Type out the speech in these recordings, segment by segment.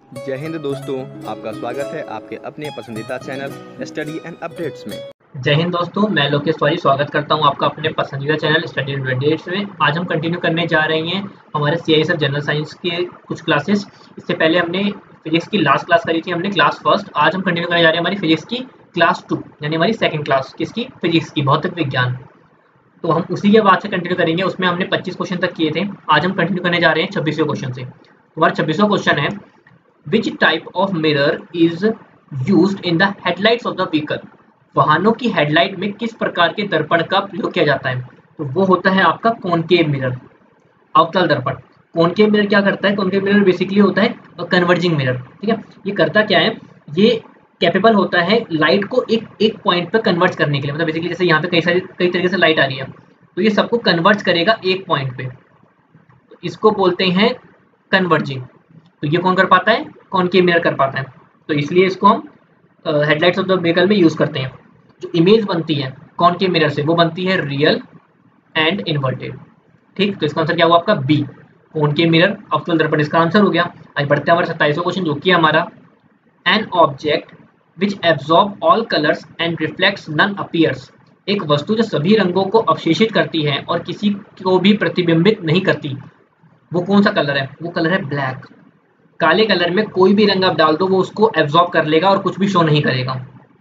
जय हिंद दोस्तों, आपका स्वागत है आपके अपने पसंदीदा चैनल स्टडी एंड अपडेट्स में। जय हिंद दोस्तों, मैं लोकेश तिवारी स्वागत करता हूं आपका अपने पसंदीदा चैनल स्टडी एंड अपडेट्स में। आज हम कंटिन्यू करने जा रहे हैं हमारे CISF जनरल साइंस के कुछ क्लासेस। इससे पहले हमने फिजिक्स की लास्ट क्लास करी थी, हमने क्लास फर्स्ट। आज हम कंटिन्यू करने जा रहे हैं हमारी फिजिक्स की क्लास 2, यानी हमारी सेकंड क्लास किसकी, फिजिक्स की, भौतिक विज्ञान। तो हम उसी के बाद से कंटिन्यू करेंगे। उसमें हमने 25 क्वेश्चन तक किए थे। आज हम कंटिन्यू करने जा रहे हैं 26वें क्वेश्चन से। हमारा 26वां क्वेश्चन है, which type of mirror is used in the headlights of the vehicle. वाहनों की हेडलाइट में किस प्रकार के दर्पण का प्रयोग किया जाता है? तो वो होता है आपका कॉनकेव मिरर, अवतल दर्पण। कॉनकेव मिरर क्या करता है? कॉनकेव मिरर बेसिकली होता है कन्वर्जिंग मिरर। ठीक है, ये करता क्या है, ये कैपेबल होता है लाइट को एक एक पॉइंट पर कन्वर्ट करने के लिए। मतलब बेसिकली जैसे यहाँ पे कई तरीके से लाइट आ रही है, तो ये सबको कन्वर्ट करेगा एक पॉइंट पे, तो इसको बोलते हैं कन्वर्जिंग। तो ये कौन कर पाता है? कॉनकेव मिरर कर पाता है। तो इसलिए इसको हम हेडलाइट्स ऑफ द व्हीकल में यूज करते हैं। जो इमेज बनती है कॉनकेव मिरर से, वो बनती है रियल एंड इन्वर्टेड। ठीक, तो इसका आंसर क्या हुआ आपका? बी, कॉनकेव मिरर, अवतल दर्पण इसका आंसर हो गया। आगे बढ़ते हैं हमारे 27वां क्वेश्चन, जो कि हमारा, an object which absorb all colours and reflects none appears. एक वस्तु जो सभी रंगों को अवशेषित करती है और किसी को भी प्रतिबिंबित नहीं करती, वो कौन सा कलर है? वो कलर है ब्लैक। काले कलर में कोई भी रंग आप डाल दो, वो उसको एब्जॉर्ब कर लेगा और कुछ भी शो नहीं करेगा।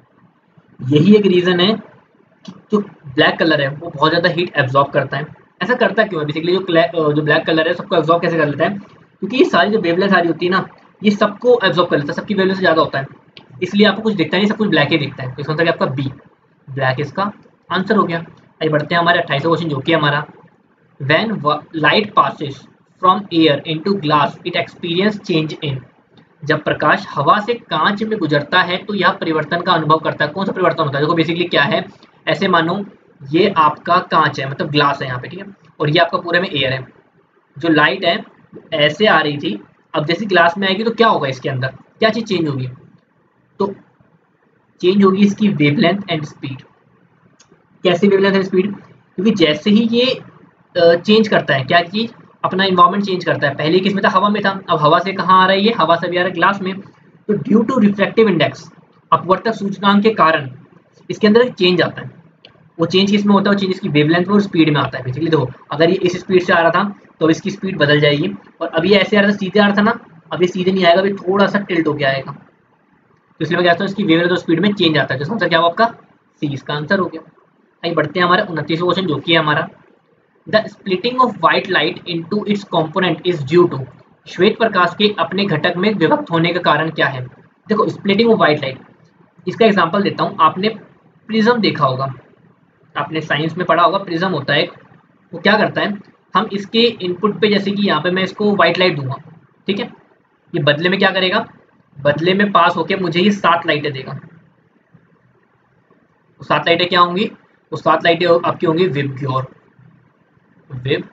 यही एक रीजन है कि जो ब्लैक कलर है वो बहुत ज्यादा हीट एब्जॉर्ब करता है। ऐसा करता क्यों है? बेसिकली जो ब्लैक कलर है सबको एब्जॉर्ब कैसे कर लेता है? क्योंकि ये सारी जो वेवलेंथ आ रही होती है ना, ये सबको एब्जॉर्ब कर लेता है, सबकी वेवलेंथ से ज्यादा होता है। इसलिए आपको कुछ दिखता नहीं, सब कुछ ब्लैक ही दिखता है। तो इसका मतलब आपका बी, ब्लैक इसका आंसर हो गया। आइए बढ़ते हैं हमारे 28वां क्वेश्चन, जो कि हमारा, when light passes from air into glass it experience change in। जब प्रकाश हवा से कांच में गुजरता है तो यह परिवर्तन का अनुभव करता है। कौन सा परिवर्तन होता है? देखो बेसिकली क्या है, ऐसे मानो ये आपका कांच है, मतलब ग्लास है यहाँ पे, ठीक है, और ये आपका पूरे में एयर है। जो लाइट है ऐसे आ रही थी, अब जैसे ग्लास में आएगी तो क्या होगा? इसके अंदर क्या चीज चेंज होगी? तो चेंज होगी इसकी वेवलेंथ एंड स्पीड। कैसे वेवलेंथ एंड स्पीड? क्योंकि जैसे ही ये चेंज करता है, क्या चीज, अपना इन्वायरमेंट चेंज करता है। पहले किस में था? हवा में था। अब हवा से कहाँ आ रहा है? ये हवा से भी आ रहा है ग्लास में। तो ड्यू टू रिफ्रैक्टिव इंडेक्स, अपवर्तक सूचकांक के कारण इसके अंदर चेंज आता है। वो चेंज किस में होता है? वो चेंज इसकी वेवलेंथ में और स्पीड में आता है। बेसिकली देखो, अगर ये इस स्पीड से आ रहा था तो अब इसकी स्पीड बदल जाएगी, और अभी ये ऐसे आ रहा था, सीधे आ रहा था ना, अब ये सीधे नहीं आएगा, अभी थोड़ा सा टिल्ट होके आएगा। तो इसलिए मैं कहता हूँ इसकी वेवलेंथ और स्पीड में चेंज आता है। तो इसका आंसर क्या हुआ आपका? सी, इसका आंसर हो गया। आइए बढ़ते हैं हमारे 29वें क्वेश्चन, जो कि है हमारा, the splitting of white light into its component is due to. श्वेत प्रकाश के अपने घटक में विभक्त होने का कारण क्या है? देखो, स्प्लिटिंग ऑफ व्हाइट लाइट, इसका एग्जांपल देता हूँ। आपने प्रिज्म देखा होगा, आपने साइंस में पढ़ा होगा, प्रिज्म होता है एक, वो क्या करता है, हम इसके इनपुट पे, जैसे कि यहाँ पे मैं इसको व्हाइट लाइट दूंगा, ठीक है, ये बदले में क्या करेगा? बदले में पास होके मुझे ये 7 लाइटें देगा। वो 7 लाइटें क्या होंगी? वो 7 लाइटें आपकी होंगी विबग्योर। विब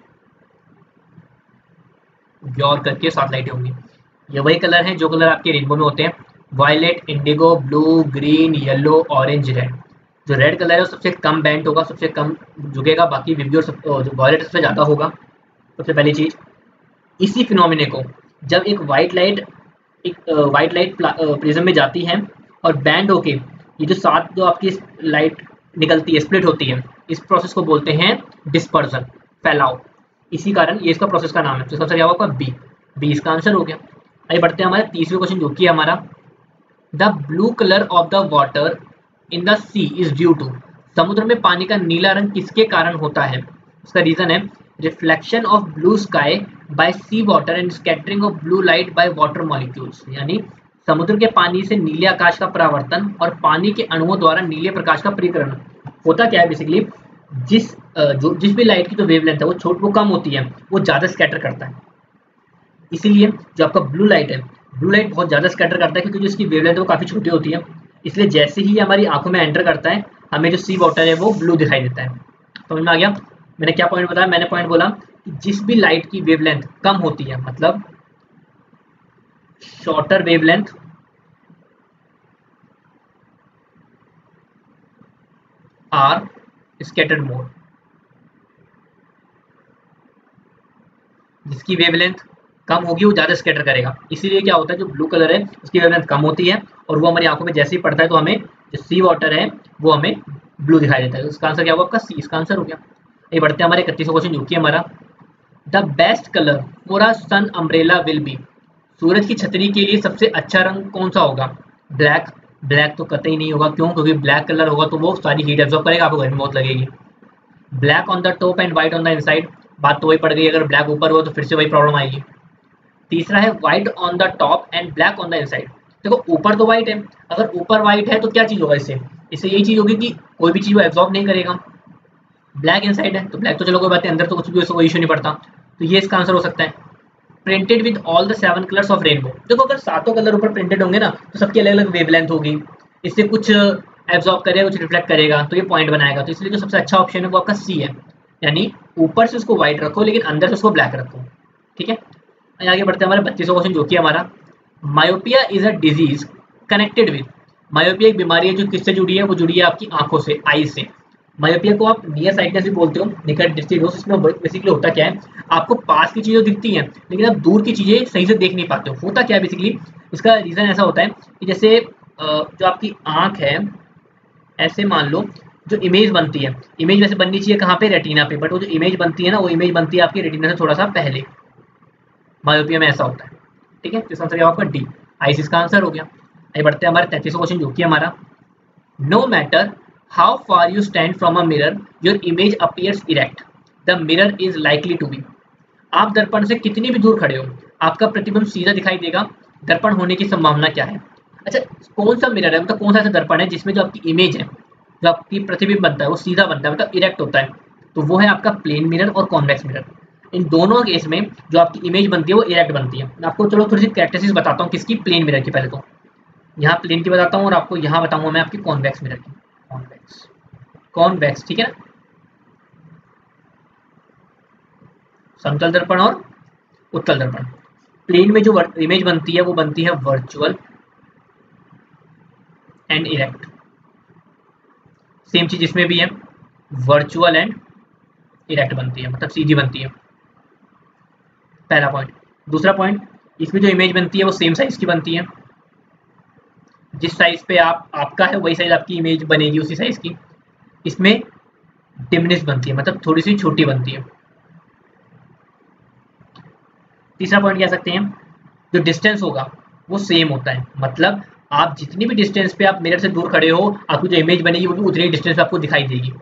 ग्योर करके 7 लाइटें होंगी। ये वही कलर हैं जो कलर आपके रेनबो में होते हैं, violet, indigo, blue, green, yellow, orange, red. जो रेड कलर है वो सबसे कम बैंड होगा, सबसे कम झुकेगा, बाकी विबग्योर जो वायलेट सबसे ज़्यादा होगा। सबसे पहली चीज़, इसी फिनोमिने को जब एक वाइट लाइट प्रिज्म में जाती है और बैंड होके ये जो 7 जो आपकी लाइट निकलती है, स्प्लिट होती है, इस प्रोसेस को बोलते हैं डिस्पर्जन, फैलाव। इसी कारण ये इसका प्रोसेस का नाम है। तो इसका आंसर क्या होगा? बी, बी इसका आंसर हो गया। आइए बढ़ते हैं हमारे 30वें क्वेश्चन, जो कि हमारा, the blue colour of the water in the sea is due to. समुद्र में पानी का नीला रंग किसके कारण होता है? उसका रीजन है reflection of blue sky by sea water and scattering of blue light by water molecules. यानी समुद्र के पानी से नीले आकाश का परावर्तन और पानी के अणुओं द्वारा नीले प्रकाश का परिकरण। होता क्या है बेसिकली, जिस भी लाइट की जो वेवलेंथ है वो कम होती है, वो ज़्यादा स्कैटर करता है। इसीलिए जो आपका ब्लू लाइट है, ब्लू लाइट बहुत ज़्यादा स्कैटर करता है, क्योंकि जो इसकी वेवलेंथ है वो काफ़ी छोटी होती है। इसलिए जैसे ही हमारी आंखों में एंटर करता है, हमें जो सी वाटर है वो ब्लू दिखाई देता है। समझ में आ गया? मैंने क्या पॉइंट बताया? मैंने पॉइंट बोला कि जिस भी लाइट की वेवलेंथ कम होती है, मतलब shorter wavelength are scattered more, जिसकी वेवलेंथ कम होगी वो ज़्यादा स्कैटर करेगा, इसीलिए क्या होता है जो ब्लू कलर है उसकी वेवलेंथ कम होती है और वो हमारी आंखों में जैसे ही पड़ता है तो हमें जो सी वाटर है वो हमें ब्लू दिखाई देता है। तो इसका आंसर क्या होगा आपका सी, इसका आंसर हो गया। ये बढ़ते हैं हमारे 31वां क्वेश्चन जो कि हमारा the best colour for a sun umbrella will be, सूरज की छतरी के लिए सबसे अच्छा रंग कौन सा होगा? ब्लैक। ब्लैक तो कतई नहीं होगा, क्यों? क्योंकि ब्लैक कलर होगा तो वो सारी हीट एब्जॉर्ब करेगा, आपको गर्मी बहुत लगेगी। Black on the top and white on the inside, बात तो वही पड़ गई, अगर ब्लैक ऊपर हुआ तो फिर से वही प्रॉब्लम आएगी। तीसरा है white on the top and black on the inside, देखो ऊपर तो व्हाइट है, अगर ऊपर व्हाइट है तो क्या चीज होगा इससे? इससे यही चीज होगी कि कोई भी चीज वो एब्जॉर्ब नहीं करेगा। ब्लैक इनसाइड है तो ब्लैक तो चलो कोई बात है, अंदर तो कुछ भी कोई इशू नहीं पड़ता, तो ये इसका आंसर हो सकता है। Printed with all the 7 colours of rainbow, देखो अगर सातों कलर ऊपर प्रिंटेड होंगे ना तो सबकी अलग अलग वेवलेंथ होगी, इससे कुछ एब्जॉर्ब करेगा कुछ रिफ्लेक्ट करेगा तो ये पॉइंट बनाएगा, तो इसलिए जो सबसे अच्छा ऑप्शन है वो आपका सी है, यानी ऊपर से उसको व्हाइट रखो लेकिन अंदर से उसको ब्लैक रखो। ठीक है, आगे बढ़ते हैं हमारे 32वां क्वेश्चन जो कि हमारा myopia is a disease connected with, myopia एक बीमारी है जो किससे जुड़ी है? वो जुड़ी है आपकी आंखों से, आई से। मायोपिया को आप नियर साइटनेस भी बोलते हो, निकट दृष्टि दोष। इसमें बेसिकली होता क्या है, आपको पास की चीजें दिखती हैं लेकिन आप दूर की चीजें सही से देख नहीं पाते हो। होता क्या है बेसिकली, इसका रीजन ऐसा होता है कि जैसे जो आपकी आंख है, ऐसे मान लो जो इमेज बनती है, इमेज वैसे बननी चाहिए कहाँ पे? रेटिना पे, बट वो जो इमेज बनती है ना वो इमेज बनती है आपकी रेटिना से थोड़ा सा पहले, मायोपिया में ऐसा होता है। ठीक है, तो इसका आंसर क्या होगा? डी, आईसीस का आंसर हो गया। आगे बढ़ते हैं हमारे 33वां क्वेश्चन जो कि हमारा no matter how far you stand from a mirror your image appears erect, the mirror is likely to be, आप दर्पण से कितनी भी दूर खड़े हो आपका प्रतिबिंब सीधा दिखाई देगा, दर्पण होने की संभावना क्या है? अच्छा, कौन सा मिरर है, मतलब कौन सा ऐसा दर्पण है जिसमें जो आपकी इमेज है, जो आपकी प्रतिबिंब बनता है वो सीधा बनता है, मतलब इरेक्ट होता है? तो वो है आपका प्लेन मिरर और कॉन्वेक्स मिरर। इन दोनों केस में जो आपकी इमेज बनती है वो इरेक्ट बनती है। मैं आपको चलो थोड़ी सी कैरेक्टरिस्टिक्स बताता हूँ किसकी, प्लेन मिरर की। पहले तो यहाँ प्लेन की बताता हूँ और आपको यहाँ बताऊंगा मैं आपकी कॉन्वेक्स मिरर की। कॉन्वेक्स, कॉन्वेक्स, ठीक है ना, समतल दर्पण और उत्तल दर्पण। प्लेन में जो इमेज बनती है वो बनती है वर्चुअल एंड इरेक्ट, सेम चीज इसमें भी है, वर्चुअल एंड इरेक्ट बनती है, मतलब सीधी बनती है। पहला पॉइंट। दूसरा पॉइंट, इसमें जो इमेज बनती है वो सेम साइज की बनती है, जिस साइज पे आपका है वही साइज आपकी इमेज बनेगी उसी साइज की। इसमें डिमिनिश बनती है, मतलब थोड़ी सी छोटी बनती है। तीसरा पॉइंट कह सकते हैं जो डिस्टेंस होगा वो सेम होता है, मतलब आप जितनी भी डिस्टेंस पे आप मिरर से दूर खड़े हो आपको जो इमेज बनेगी वो भी उतनी डिस्टेंस पे आपको दिखाई देगी।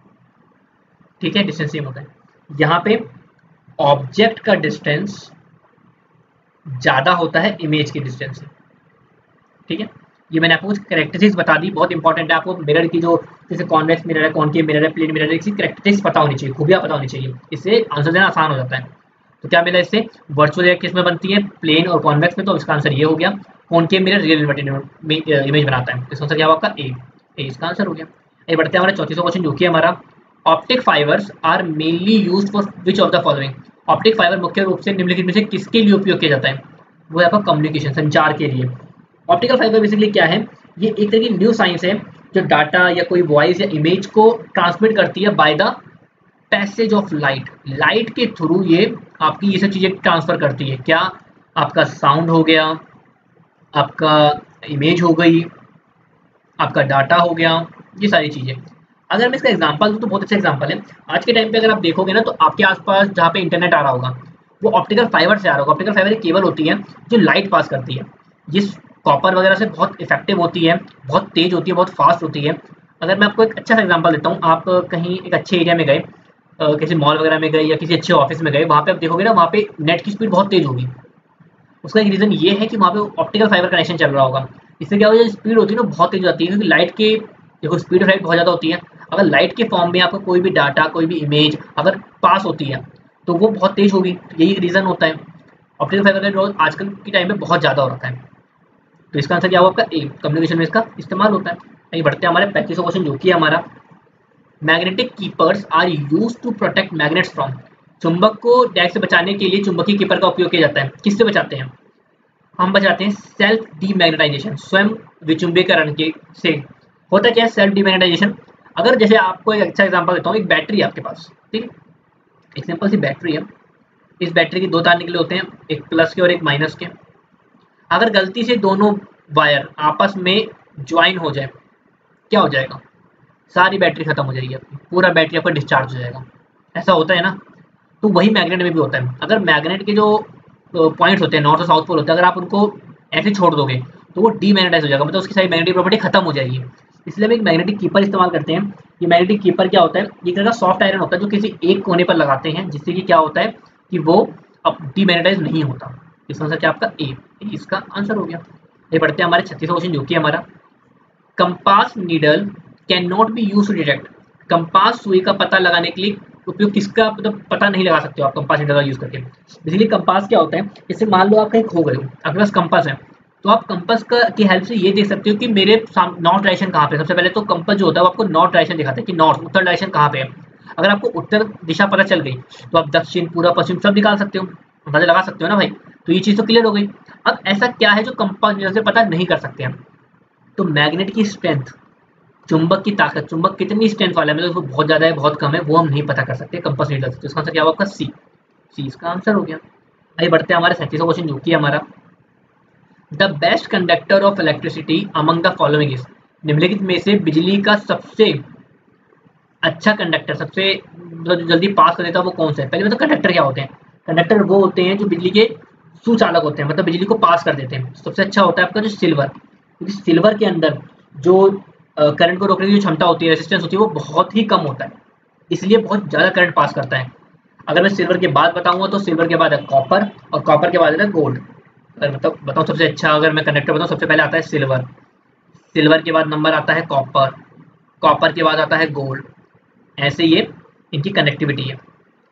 ठीक है, डिस्टेंस सेम होता है। यहाँ पे ऑब्जेक्ट का डिस्टेंस ज़्यादा होता है इमेज के डिस्टेंस से। ठीक है, ये मैंने आपको कुछ कैरेक्टरिस्टिक्स बता दी, बहुत इंपॉर्टेंट है। आपको मिरर की जो जैसे कॉन्वेक्स मिरर है, कॉनकेव मिरर है, प्लेन मिरर है, इसकी कैरेक्टरिस्टिक्स पता होनी चाहिए, खूबियाँ पता होनी चाहिए, इससे आंसर देना आसान हो जाता है। तो क्या मिला इससे, वर्चुअल इरेक्ट किस में बनती है? प्लेन और कॉन्वेक्स में, तो इसका आंसर ये हो गया। कॉनकेव मिरर रियल इमेज बनाता है, इसका आंसर क्या होगा आपका? ए, इसका आंसर हो गया। ये बढ़ते हैं हमारा 34वां क्वेश्चन जो कि हमारा optic fibres are mainly used for which of the following, optic fibre मुख्य रूप से निम्नलिखित में से किसके लिए उपयोग किया जाता है? वो है आपका कम्युनिकेशन, संचार के लिए। ऑप्टिकल फाइबर बेसिकली क्या है, ये एक तरह की न्यू साइंस है जो डाटा या कोई वॉइस या इमेज को ट्रांसमिट करती है by the passage of light, light के थ्रू ये आपकी ये सब चीजें ट्रांसफर करती है। क्या? आपका साउंड हो गया, आपका इमेज हो गई, आपका डाटा हो गया, ये सारी चीजें। अगर मैं इसका एग्जांपल दूं तो बहुत अच्छा एग्जांपल है। आज के टाइम पे अगर आप देखोगे ना तो आपके आसपास जहाँ पे इंटरनेट आ रहा होगा वो ऑप्टिकल फाइबर से आ रहा होगा। ऑप्टिकल फाइबर एक केबल होती है जो लाइट पास करती है, जिस कॉपर वगैरह से बहुत इफेक्टिव होती है, बहुत तेज होती है, बहुत फास्ट होती है। अगर मैं आपको एक अच्छा सा एग्जांपल देता हूँ, आप कहीं एक अच्छे एरिया में गए, किसी मॉल वगैरह में गए या किसी अच्छे ऑफिस में गए, वहाँ पे आप देखोगे ना वहाँ पे नेट की स्पीड बहुत तेज होगी। उसका एक रीज़न ये है कि वहाँ पे ऑप्टिकल फाइबर कनेक्शन चल रहा होगा। इससे क्या होगा, जो स्पीड होती है ना बहुत तेज हो जाती है, क्योंकि लाइट के देखो स्पीड ऑफ लाइट बहुत ज़्यादा होती है। अगर लाइट के फॉर्म में आपको कोई भी डाटा, कोई भी इमेज अगर पास होती है तो वो बहुत तेज होगी, यही रीज़न होता है। ऑप्टिकल फाइबर का ग्रोथ आजकल के टाइम पे बहुत ज़्यादा हो रखा है, तो इसका आंसर क्या होगा आपका? ए, कम्युनिकेशन में इसका इस्तेमाल होता है। आगे बढ़ते हैं हमारे 35वां क्वेश्चन जो कि है हमारा magnetic keepers are use to protect magnets from, चुंबक को डैग से बचाने के लिए चुंबकीय कीपर का उपयोग किया जाता है। किससे बचाते हैं? हम बचाते हैं सेल्फ डीमैग्नेटाइजेशन, स्वयं विचुंबीकरण के से। होता क्या है सेल्फ डीमैग्नेटाइजेशन? अगर जैसे आपको एक अच्छा एग्जांपल देता हूँ, एक बैटरी है आपके पास, ठीक है, एक सिंपल सी बैटरी है, इस बैटरी के 2 तार निकले होते हैं, एक प्लस के और एक माइनस के। अगर गलती से दोनों वायर आपस में ज्वाइन हो जाए, क्या हो जाएगा? सारी बैटरी खत्म हो जाएगी आपकी, पूरा बैटरी आपका डिस्चार्ज हो जाएगा। ऐसा होता है ना? तो वही मैग्नेट में भी होता है। अगर मैग्नेट के जो पॉइंट्स होते हैं, नॉर्थ और साउथ पोल होते हैं, अगर आप उनको ऐसे छोड़ दोगे तो वो डीमैग्नेटाइज हो जाएगा, मतलब उसकी सारी मैग्नेटिक प्रॉपर्टी खत्म हो जाएगी। इसलिए हम एक मैग्नेटिक कीपर इस्तेमाल करते हैं। ये मैग्नेटिक कीपर क्या होता है? ये तरह का सॉफ्ट आयरन होता है जो किसी एक कोने पर लगाते हैं, जिससे कि क्या होता है कि वो अब डीमैग्नेटाइज नहीं होता। इसका आंसर क्या आपका ए, इसका आंसर हो गया। ये पढ़ते हैं हमारे 36वां क्वेश्चन जो कि हमारा compass needle can not be use to detect. Compass सुई का पता लगाने के लिए उपयोग किसका, मतलब पता नहीं लगा सकते हो आप कंपास नीडल का यूज करके। बेसिकली कंपास क्या होता है? जैसे मान लो आप कहीं खो गए हो, आपके पास कंपास है, तो आप कंपास का की हेल्प से ये देख सकते हो कि मेरे नॉर्थ डायरेक्शन कहाँ पे है। सबसे पहले तो कंपास जो होता है वो आपको नॉर्थ डायरेक्शन दिखाता है कि नॉर्थ, उत्तर डायरेक्शन कहाँ पे है। अगर आपको उत्तर दिशा पता चल गई तो आप दक्षिण, पूर्व, पश्चिम सब निकाल सकते हो, अंदाजा लगा सकते हो ना भाई। तो ये चीज़ तो क्लियर हो गई। अब ऐसा क्या है जो कंपास नीडल से पता नहीं कर सकते हम? तो मैग्नेट की स्ट्रेंथ, चुंबक की ताकत, चुंबक कितनी स्ट्रेंथ वाला है, मतलब उसको बहुत ज्यादा है बहुत कम है, वो हम नहीं पता कर सकते कंपास नीडल से। तो इसका आंसर क्या होगा आपका सी, सी इसका आंसर हो गया। आइए बढ़ते हैं हमारे 37वां क्वेश्चन जो कि हमारा the best conductor of electricity among the following is. निम्नलिखित में से बिजली का सबसे अच्छा कंडक्टर, सबसे जो जल्दी पास कर देता है वो कौन सा है? पहले मतलब कंडक्टर क्या होते हैं? कंडक्टर वो होते हैं जो बिजली के सुचालक होते हैं, मतलब बिजली को पास कर देते हैं। सबसे अच्छा होता है आपका जो सिल्वर, क्योंकि सिल्वर के अंदर जो करंट को रोकने की जो क्षमता होती है, रेजिस्टेंस होती है, वो बहुत ही कम होता है, इसलिए बहुत ज़्यादा करंट पास करता है। अगर मैं सिल्वर के बाद बताऊंगा तो सिल्वर के बाद है कॉपर, और कॉपर के बाद है गोल्ड। अगर मतलब बताऊँ सबसे अच्छा, अगर मैं कंडक्टर बताऊँ, सबसे पहले आता है सिल्वर, सिल्वर के बाद नंबर आता है कॉपर, कॉपर के बाद आता है गोल्ड। ऐसे ये इनकी कनेक्टिविटी है।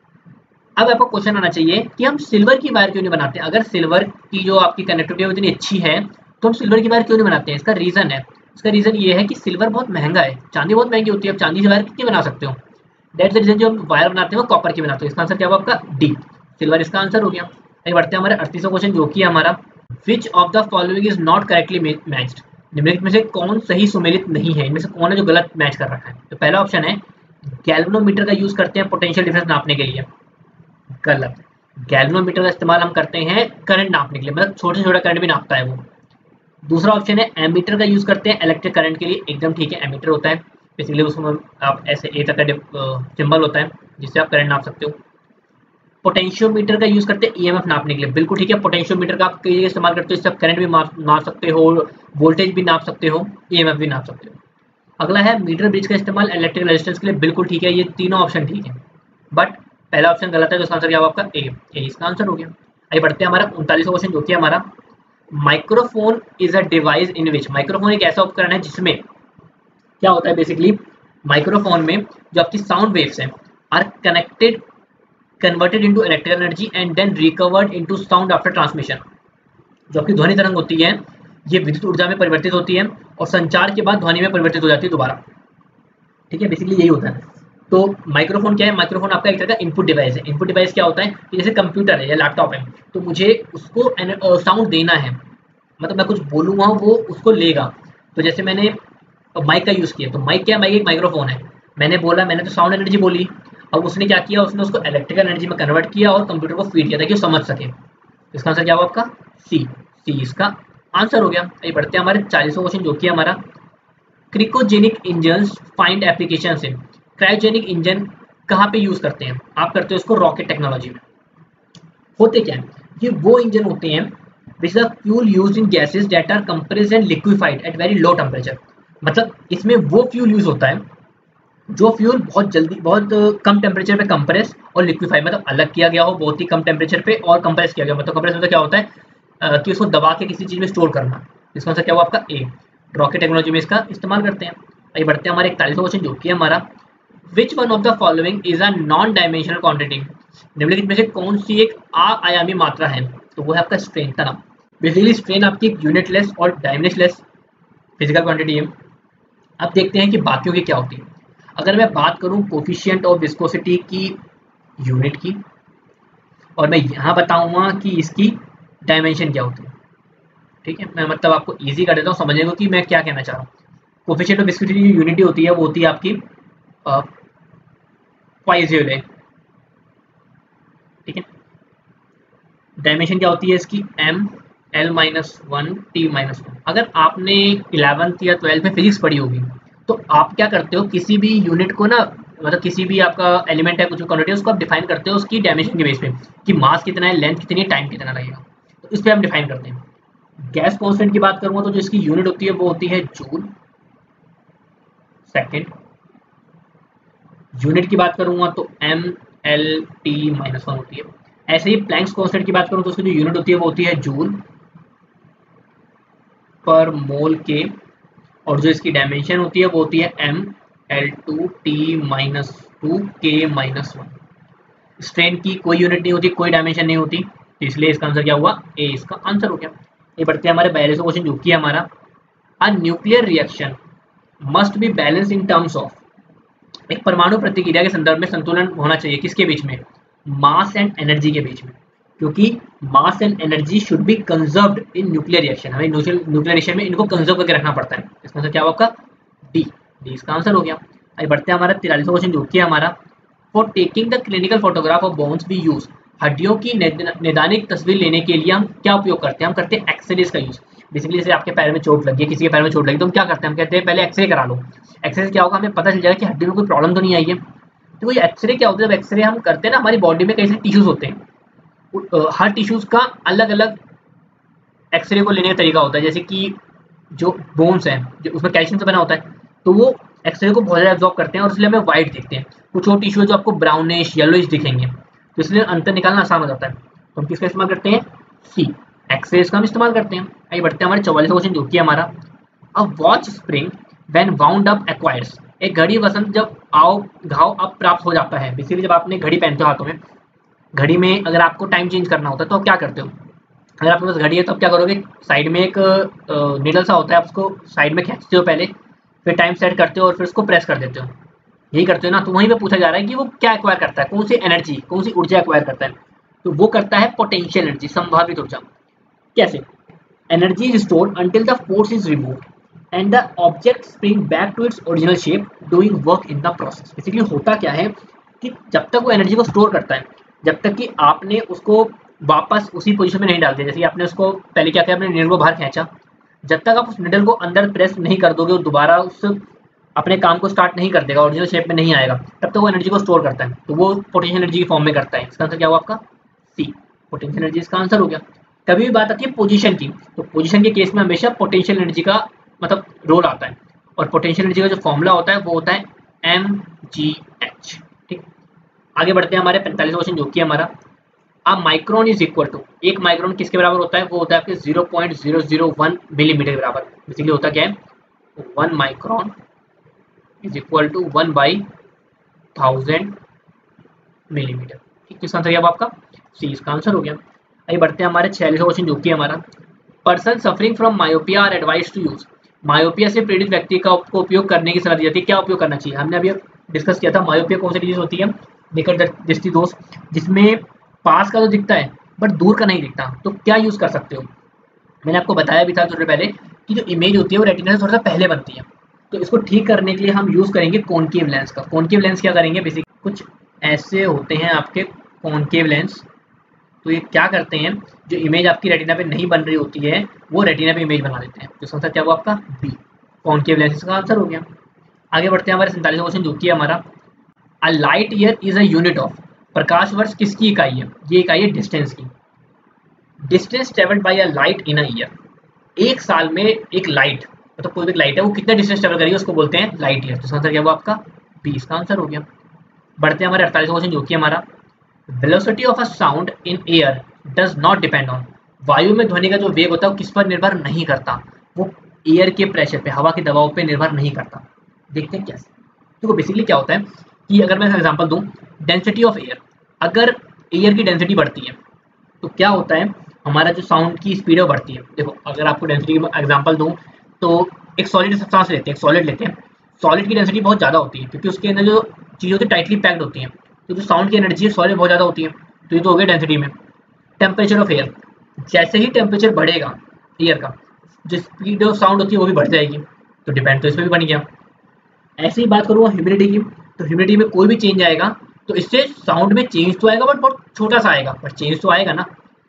अब आपको क्वेश्चन आना चाहिए कि हम सिल्वर की वायर क्यों नहीं बनाते? अगर सिल्वर की जो आपकी कनेक्टिविटी है इतनी अच्छी है तो हम सिल्वर की वायर क्यों नहीं बनाते हैं? इसका रीजन है, इसका रीजन ये है कि सिल्वर बहुत महंगा है, चांदी बहुत महंगी होती है। अब चांदी से वायर कितनी बना सकते हो? दैट्स द रीजन जो हम वायर बनाते हैं वो कॉपर की बनाते हैं। इसका आंसर क्या होगा आपका डी, सिल्वर इसका आंसर हो गया। आगे बढ़ते हैं हमारे 38वां क्वेश्चन जो कि हमारा which of the following is not correctly matched. निम्नलिखित में से कौन सही सुमेलित नहीं है? इनमें से कौन है जो गलत मैच कर रखा है? तो पहला ऑप्शन है गैल्वेनोमीटर का यूज करते हैं पोटेंशियल डिफरेंस नापने के लिए, गलत। गैल्वेनोमीटर का इस्तेमाल हम करते हैं करंट नापने के लिए, मतलब छोटे से छोटा करंट भी नापता है वो। दूसरा ऑप्शन है एमीटर का यूज करते हैं इलेक्ट्रिक करंट के लिए, एकदम ठीक है। एमीटर होता है बेसिकली उसमें आप ऐसे ए तक का सिंबल होता है जिससे आप करंट नाप सकते हो। पोटेंशियोमीटर का यूज करते हैं ईएमएफ नापने के लिए, बिल्कुल ठीक है। पोटेंशियोमीटर का आप कई जगह इस्तेमाल करते हो, इससे आप करंट भी नाप सकते हो, वोल्टेज भी नाप सकते हो, ईएमएफ भी नाप सकते हो। अगला है मीटर ब्रिज का इस्तेमाल इलेक्ट्रिक रेजिस्टेंस के लिए, बिल्कुल ठीक है। ये तीनों ऑप्शन ठीक है, बट पहला ऑप्शन गलत है, तो इसका आंसर क्या होगा आपका ए, इसका आंसर हो गया। आइए बढ़ते हैं हमारा 39वां क्वेश्चन जो कि हमारा microphone is a device in which. Microphone एक ऐसा उपकरण है जिसमें क्या होता है बेसिकली, माइक्रोफोन में जो आपकी साउंड वेव्स हैं are connected converted into electrical energy and then recovered into sound after transmission. जो आपकी ध्वनि तरंग होती है ये विद्युत ऊर्जा में परिवर्तित होती है और संचार के बाद ध्वनि में परिवर्तित हो जाती है दोबारा, ठीक है। बेसिकली यही होता है। तो माइक्रोफोन क्या है? माइक्रोफोन आपका एक तरह का इनपुट डिवाइस है। इनपुट डिवाइस क्या होता है कि जैसे कंप्यूटर है या लैपटॉप है, तो मुझे उसको साउंड देना है, मतलब मैं कुछ बोलूँगा वो उसको लेगा। तो जैसे मैंने माइक का यूज़ किया, तो माइक क्या है? माइक एक माइक्रोफोन है। मैंने बोला, मैंने तो साउंड एनर्जी बोली, अब उसने क्या किया, उसने उसको इलेक्ट्रिकल एनर्जी में कन्वर्ट किया और कंप्यूटर को फीड किया ताकि वो समझ सके। इसका आंसर क्या होगा आपका सी, सी इसका आंसर हो गया। आइए बढ़ते हैं हमारे 40वां क्वेश्चन जो कि हमारा क्रिकोजेनिक इंजन फाइंड एप्लीकेशन है। क्रायोजेनिक इंजन कहाँ पे यूज करते हैं? आप करते हो इसको रॉकेट टेक्नोलॉजी में। होते क्या है? ये वो इंजन होते हैं which the fuel used in gases that are compressed and liquefied at very low temperature. मतलब इसमें वो फ्यूल यूज होता है जो फ्यूल बहुत जल्दी, बहुत कम टेम्परेचर पे कंप्रेस और लिक्विफाई, मतलब अलग किया गया हो बहुत ही कम टेम्परेचर पे और कंप्रेस किया गया। मतलब कंप्रेस मतलब क्या होता है कि उसको दबा के किसी चीज में स्टोर करना। इसका आंसर क्या हुआ आपका ए, रॉकेट टेक्नोलॉजी में इसका इस्तेमाल करते हैं। आइए बढ़ते हैं हमारे 41वां क्वेश्चन जो कि हमारा which one of the following is a non dimensional quantity. निम्नलिखित में से कौन सी एक आयामी मात्रा है? तो वो है आपका स्ट्रेन का नाम। बेसिकली स्ट्रेन आपकी एक यूनिटलेस और डायमेंशनलेस फिजिकल क्वांटिटी है। अब देखते हैं कि बाकियों की क्या होती है। अगर मैं बात करूं कोफिशिएंट ऑफ विस्कोसिटी की यूनिट की, और मैं यहाँ बताऊंगा कि इसकी डायमेंशन क्या होती है, ठीक है। मैं मतलब आपको इजी कर देता हूँ समझने को कि मैं क्या कहना चाह रहा हूँ। कोफिशिएंट ऑफ विस्कोसिटी की यूनिट होती है वो होती है आपकी पाइजोले, ठीक है। डायमेंशन क्या होती है इसकी, m l minus one T minus one. अगर आपने 11th या 12th में फिजिक्स पढ़ी होगी तो आप क्या करते हो, किसी भी यूनिट को ना, मतलब किसी भी आपका एलिमेंट है, कुछ भी क्वांटिटी है, उसको आप डिफाइन करते हो उसकी डायमेंशन के बेस पे कि मास कितना है, लेंथ कितनी है, टाइम कितना लगेगा, तो इस पर हम डिफाइन करते हैं। गैस कांस्टेंट की बात करूंगा तो जो इसकी यूनिट होती है वो होती है जूल सेकेंड। यूनिट की बात करूंगा तो M L T minus one होती है। ऐसे ही प्लैंक्स कांस्टेंट की बात करूं तो उसकी जो यूनिट होती है वो होती है जूल पर मोल के, और जो इसकी डायमेंशन होती है वो होती है M L two T minus two के माइनस वन। स्ट्रेन की कोई यूनिट नहीं होती, कोई डायमेंशन नहीं होती, तो इसलिए इसका आंसर क्या हुआ, ए इसका आंसर हो गया। ये बढ़ते हैं हमारे बायोलॉजी क्वेश्चन जो कि हमारा, a nuclear reaction must be balance in terms of, एक परमाणु प्रतिक्रिया के संदर्भ में संतुलन होना चाहिए किसके बीच में, मास एंड एनर्जी के बीच में, क्योंकि mass and energy should be conserved in nuclear reaction, हमें न्यूक्लियर रिएक्शन में इनको कंजर्व करके रखना पड़ता है। इसका आंसर क्या होगा आपका, डी, डी इसका आंसर हो गया। आइए बढ़ते हैं हमारा 43वां क्वेश्चन जो कि है हमारा, for taking the clinical photograph of bones we use, हड्डियों की नैदानिक तस्वीर लेने के लिए हम क्या उपयोग करते हैं, हम करते हैं एक्सरेज का यूज। बेसिकली जैसे आपके पैर में चोट लगी है, किसी के पैर में चोट लगी तो हम क्या करते हैं, हम कहते हैं पहले एक्सरे करा लो। एक्सरे से क्या होगा, हमें पता चल जाएगा कि हड्डी में कोई प्रॉब्लम तो नहीं आई है। तो वो एक्सरे क्या होता है, जब एक्सरे हम करते हैं ना, हमारी बॉडी में कई सारे टिश्यूज होते हैं, हर टिश्यूज का अलग अलग एक्सरे को लेने का तरीका होता है। जैसे कि जो बोन्स हैं, जो उसमें कैल्शियम से बना होता है, तो वो एक्सरे को बहुत ज़्यादा एब्जॉर्ब करते हैं और इसलिए हमें वाइट दिखते हैं। कुछ और टिश्यू है जो आपको ब्राउनिश येलोइश दिखेंगे, तो इसलिए अंतर निकालना आसान हो जाता है। तो हम किसका इस्तेमाल करते हैं, सी, एक्सरेज का हम इस्तेमाल करते हैं। आइए बढ़ते हैं हमारे 44वां क्वेश्चन जो कि हमारा, a watch spring when wound up acquires, एक घड़ी वसंत जब घाव अब प्राप्त हो जाता है। बेसिकली जब आपने घड़ी पहनते हो हाथों में, घड़ी में अगर आपको टाइम चेंज करना होता है तो आप क्या करते हो, अगर आपके पास घड़ी है तो आप क्या करोगे, साइड में एक नीडल सा होता है, आप उसको साइड में खींचते हो पहले, फिर टाइम सेट करते हो और फिर उसको प्रेस कर देते हो, यही करते हो ना। तो वहीं पे पूछा जा रहा है कि वो क्या एक्वायर करता है, कौन सी एनर्जी, कौन सी ऊर्जा एक्वायर करता है, तो वो करता है पोटेंशियल एनर्जी, संभावित ऊर्जा। कैसे, energy is stored until the force is removed and the object spring back to its original shape doing work in the process. Basically होता क्या है कि जब तक वो एनर्जी को स्टोर करता है, जब तक कि आपने उसको वापस उसी पोजीशन में नहीं डाल दिया, जैसे आपने उसको पहले क्या किया, आपने नीडल को बाहर खींचा, जब तक आप उस नीडल को अंदर प्रेस नहीं कर दोगे, वो दोबारा उस अपने काम को स्टार्ट नहीं कर देगा, ओरिजिनल शेप में नहीं आएगा, तब तक वो एनर्जी को स्टोर करता है, तो वो पोटेंशियल एनर्जी की फॉर्म में करता है। इसका आंसर क्या हुआ आपका, सी, पोटेंशियल एनर्जी इसका आंसर हो गया। कभी भी बात आती है पोजीशन की, तो पोजीशन के केस में हमेशा पोटेंशियल एनर्जी का मतलब रोल आता है, और पोटेंशियल एनर्जी का जो फॉर्मूला होता है वो होता है mgh। ठीक, आगे बढ़ते हैं हमारे 45वां क्वेश्चन जो कि हमारा, a micron is equal to, एक माइक्रोन किसके बराबर होता है, वो होता है आपके 0.001 मिलीमीटर के बराबर। बेसिकली होता क्या है, 1 micron is equal to 1/1000 millimetre. ठीक, किसका आंसर आपका, सी इसका आंसर हो गया। आइए बढ़ते हैं हमारे 46वां क्वेश्चन जो कि हमारा, person suffering from myopia are advise to use, myopia से पीड़ित व्यक्ति का उपयोग करने की सलाह दी जाती है, क्या उपयोग करना चाहिए, हमने अभी डिस्कस किया था। मायोपिया कौन सी डिजीज होती है, निकट दृष्टि दोष, जिसमें पास का तो दिखता है बट दूर का नहीं दिखता, तो क्या यूज कर सकते हो। मैंने आपको बताया भी था थोड़े पहले कि जो इमेज होती है वो रेटिना से थोड़ा सा पहले बनती है, तो इसको ठीक करने के लिए हम यूज करेंगे कॉनकेव लेंस का। कॉनकेव लेंस क्या करेंगे, बेसिक कुछ ऐसे होते हैं आपके कॉनकेव लेंस, तो ये क्या करते हैं, जो इमेज आपकी रेटिना पे नहीं बन रही होती है वो रेटिना पे इमेज बना देते हैं। तो आंसर क्या हुआ आपका, बी, कॉनकेव लेंस का आंसर हो गया। आगे बढ़ते हैं हमारे 47वां क्वेश्चन जो कि है हमारा, a light year is a unit of, प्रकाश वर्ष किसकी इकाई है, ये इकाई है डिस्टेंस की। Distance travelled by a light in a year, एक साल में एक लाइट, मतलब कोई भी लाइट है वो कितना डिस्टेंस ट्रेवल करेगी उसको बोलते हैं लाइट ईयर। तो इसका आंसर क्या हुआ आपका, बी इसका आंसर हो गया। बढ़ते हैं हमारे 48वां क्वेश्चन जो कि हमारा, velocity of a sound in air does not depend on, वायु में ध्वनि का जो वेग होता है वो किस पर निर्भर नहीं करता, वो एयर के प्रेशर पे, हवा के दबाव पे निर्भर नहीं करता। देखते हैं कैसे। तो बेसिकली क्या होता है कि अगर मैं एग्जांपल दूं, डेंसिटी ऑफ एयर, अगर एयर की डेंसिटी बढ़ती है तो क्या होता है, हमारा जो साउंड की स्पीड है वो बढ़ती है। देखो अगर आपको डेंसिटी का एग्जांपल दूं तो एक सॉलिड सब्सटेंस लेते हैं, एक सॉलिड लेते हैं, सॉलिड की डेंसिटी बहुत ज़्यादा होती है क्योंकि उसके अंदर जो चीज़ होती है टाइटली पैक्ड होती है, तो जो साउंड की एनर्जी है सॉलिड बहुत ज़्यादा होती है, तो ये तो हो गया डेंसिटी में। टेम्परेचर ऑफ एयर, जैसे ही टेम्परेचर बढ़ेगा एयर का, जो स्पीड ऑफ साउंड होती है वो भी बढ़ जाएगी, तो डिपेंड तो इस पर भी बन गया। ऐसे ही बात करूँगा ह्यूमिडिटी की, तो ह्यूमिडिटी में कोई भी चेंज आएगा तो इससे साउंड में चेंज तो आएगा बट बहुत छोटा सा आएगा, बट चेंज तो आएगा ना।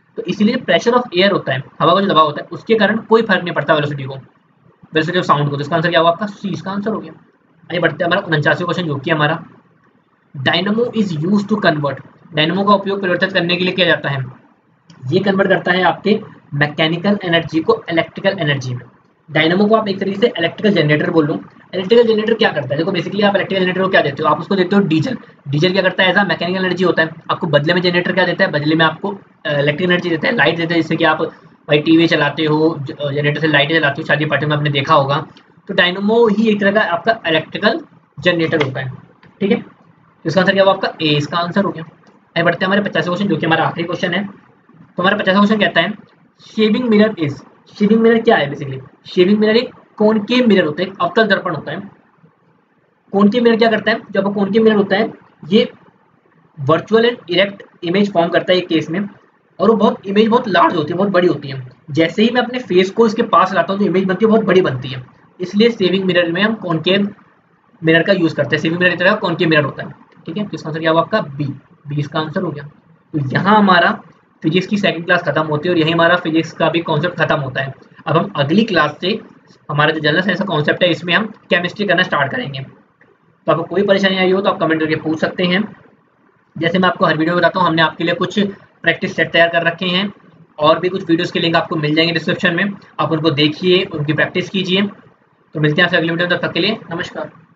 तो इसीलिए प्रेशर ऑफ एयर होता है, हवा का जो दबाव होता है, उसके कारण कोई फर्क नहीं पड़ता वेलोसिटी को, वेलोसिटी ऑफ साउंड को। तो इसका आंसर क्या हुआ आपका सी, इसका आंसर हो गया। आइए बढ़ते हैं, हमारा 49वां क्वेश्चन जो कि हमारा dynamo is use to convert, dynamo का उपयोग परिवर्तित करने के लिए किया जाता है, ये कन्वर्ट करता है आपके मैकेनिकल एनर्जी को इलेक्ट्रिकल एनर्जी में। डायनामो को आप एक तरीके से इलेक्ट्रिकल जनरेटर बोल लो। इलेक्ट्रिकल जनरेटर क्या करता है, देखो बेसिकली आप इलेक्ट्रिकल जनरेटर को क्या देते हो, आप उसको देते हो डीजल। डीजल क्या करता है, ऐसा मैकेनिकल एनर्जी होता है, आपको बदले में जनरेटर क्या देता है, बदले में आपको इलेक्ट्रिकल एनर्जी देता है, लाइट देता है, जिससे कि आप भाई टीवी चलाते हो, जनरेटर से लाइटें चलाते हो, शादी पार्टी में आपने देखा होगा। तो डायनामो ही एक तरह का आपका इलेक्ट्रिकल जनरेटर होता है, ठीक है। तो इसका आंसर क्या हुआ आपका ए, इसका आंसर हो गया। आगे बढ़ते हैं हमारे 50वां क्वेश्चन जो कि हमारा आखिरी क्वेश्चन है। तो हमारा 50वां क्वेश्चन कहता है shaving mirror is, shaving mirror क्या है बेसिकली, शेविंग मिरर एक कॉनकेव मिरर होता है, एक अवतल दर्पण होता है। कॉनकेव मिरर क्या करता है, जो आपका कॉनकेव मिरर होता है ये virtual and erect image form करता है एक केस में, और वो बहुत इमेज बहुत लार्ज होती है, बहुत बड़ी होती है। जैसे ही मैं अपने फेस को इसके पास लाता हूँ तो इमेज बनती है, बहुत बड़ी बनती है, इसलिए सेविंग मिरर में हम कॉनकेव मिरर का यूज करते हैं। सेविंग मिरर की तरह कॉनकेव मिरर होता है, ठीक है। तो इसका आंसर क्या हुआ आपका बी, बी इसका आंसर हो गया। तो यहाँ हमारा फिजिक्स की सेकंड क्लास खत्म होती है और यही हमारा फिजिक्स का भी कॉन्सेप्ट खत्म होता है। अब हम अगली क्लास से हमारा जो जनरल साइंस का कॉन्सेप्ट है इसमें हम केमिस्ट्री करना स्टार्ट करेंगे। तो आपको कोई परेशानी आई हो तो आप कमेंट करके पूछ सकते हैं। जैसे मैं आपको हर वीडियो में बताता हूँ, हमने आपके लिए कुछ प्रैक्टिस सेट तैयार कर रखे हैं, और भी कुछ वीडियोस के लिंक आपको मिल जाएंगे डिस्क्रिप्शन में, आप उनको देखिए, उनकी प्रैक्टिस कीजिए। तो मिलते हैं आपसे अगली वीडियो में, तब तक के लिए नमस्कार।